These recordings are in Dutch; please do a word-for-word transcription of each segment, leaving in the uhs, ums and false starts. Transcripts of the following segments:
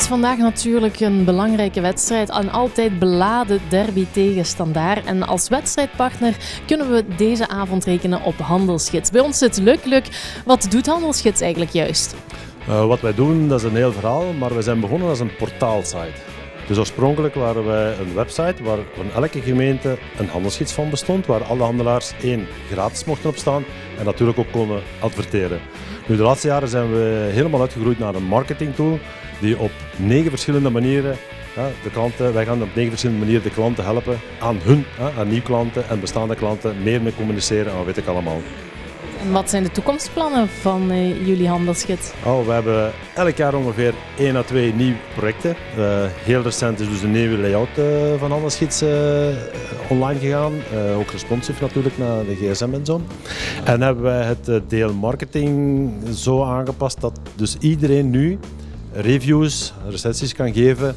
vandaag natuurlijk een belangrijke wedstrijd. Een altijd beladen derby tegen Standaard. En als wedstrijdpartner kunnen we deze avond rekenen op Handelsgids. Bij ons zit Luc. Luc, wat doet Handelsgids eigenlijk juist? Uh, wat wij doen, dat is een heel verhaal, maar we zijn begonnen als een portaalsite. Dus oorspronkelijk waren wij een website waar van elke gemeente een handelsgids van bestond, waar alle handelaars één gratis mochten opstaan en natuurlijk ook konden adverteren. Nu, de laatste jaren zijn we helemaal uitgegroeid naar een marketingtool die op negen verschillende manieren, ja, de klanten, wij gaan op negen verschillende manieren de klanten helpen aan hun, ja, aan nieuwe klanten en bestaande klanten, meer mee communiceren en wat weet ik allemaal. En wat zijn de toekomstplannen van uh, jullie Handelsgids? Oh, we hebben elk jaar ongeveer één à twee nieuwe projecten. Uh, heel recent is dus een nieuwe layout uh, van Handelsgids uh, online gegaan. Uh, ook responsive natuurlijk naar de gsm en zo. En hebben wij het uh, deel marketing zo aangepast dat dus iedereen nu reviews, recensies kan geven,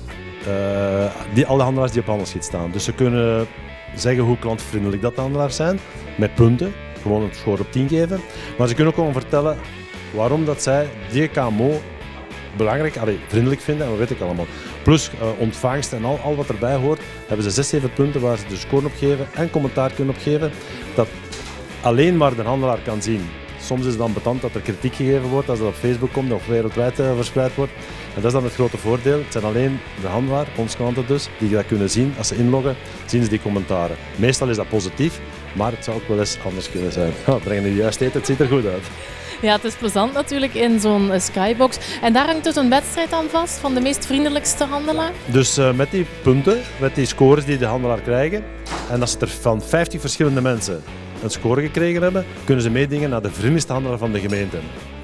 uh, die alle handelaars die op Handelsgids staan. Dus ze kunnen zeggen hoe klantvriendelijk dat de handelaars zijn, met punten. Gewoon een score op tien geven. Maar ze kunnen ook gewoon vertellen waarom dat zij die K M O belangrijk, allee, vriendelijk vinden en wat weet ik allemaal. Plus uh, ontvangst en al, al wat erbij hoort, hebben ze zes, zeven punten waar ze de score op geven en commentaar kunnen op geven. Dat alleen maar de handelaar kan zien. Soms is het dan betant dat er kritiek gegeven wordt als dat op Facebook komt of wereldwijd uh, verspreid wordt. En dat is dan het grote voordeel. Het zijn alleen de handelaar, onze klanten dus, die dat kunnen zien. Als ze inloggen, zien ze die commentaren. Meestal is dat positief, maar het zou ook wel eens anders kunnen zijn. Oh, brengen die juist eten, het ziet er goed uit. Ja, het is plezant natuurlijk in zo'n skybox. En daar hangt dus een wedstrijd aan vast van de meest vriendelijkste handelaar? Dus uh, met die punten, met die scores die de handelaar krijgen, en als er van vijftig verschillende mensen een score gekregen hebben, kunnen ze meedingen naar de vriendelijkste handelaar van de gemeente.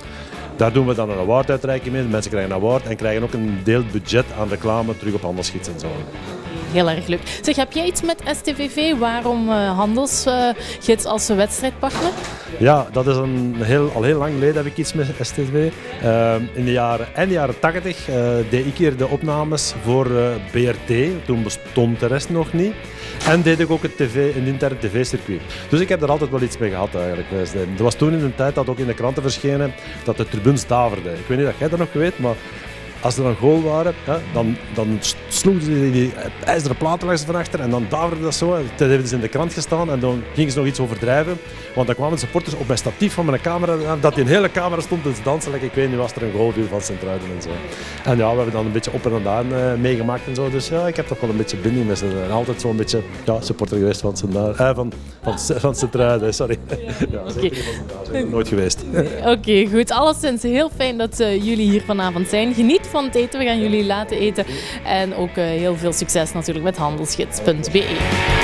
Daar doen we dan een awarduitreiking mee. De mensen krijgen een award en krijgen ook een deel budget aan reclame terug op Handelsgids en zo. Heel erg leuk. Zeg, heb jij iets met S T V V? Waarom uh, Handelsgids uh, als wedstrijdpartner? Ja, dat is een heel, al heel lang geleden heb ik iets met S T V V. Uh, in de jaren, eind jaren tachtig uh, deed ik hier de opnames voor uh, B R T. Toen bestond de rest nog niet. En deed ik ook het tv, een intern tv-circuit. Dus ik heb er altijd wel iets mee gehad eigenlijk. Er was toen in de tijd dat ook in de kranten verschenen dat de tribunes daverden. Ik weet niet dat jij dat nog weet, maar als er een goal waren, ja, dan, dan sloegen ze die, die ijzeren platen langs van achter en dan daverde dat zo. Dat heeft dus in de krant gestaan en dan gingen ze nog iets overdrijven. Want dan kwamen de supporters op mijn statief van mijn camera, dat die een hele camera stond te dansen. Like, ik weet niet, was er een goal viel van Sint-Truiden en zo. En ja, we hebben dan een beetje op en aan uh, meegemaakt en zo. Dus ja, ik heb toch wel een beetje binding met ze. En altijd zo'n beetje ja, supporter geweest van Sint-Truiden. Eh, van, van, van Sint-Truiden, sorry. Ja, zeker niet van Sint-Truiden, nooit geweest. Oké, okay, goed. Alleszins heel fijn dat uh, jullie hier vanavond zijn. Geniet van het eten, we gaan jullie laten eten. En ook uh, heel veel succes natuurlijk met handelsgids punt be.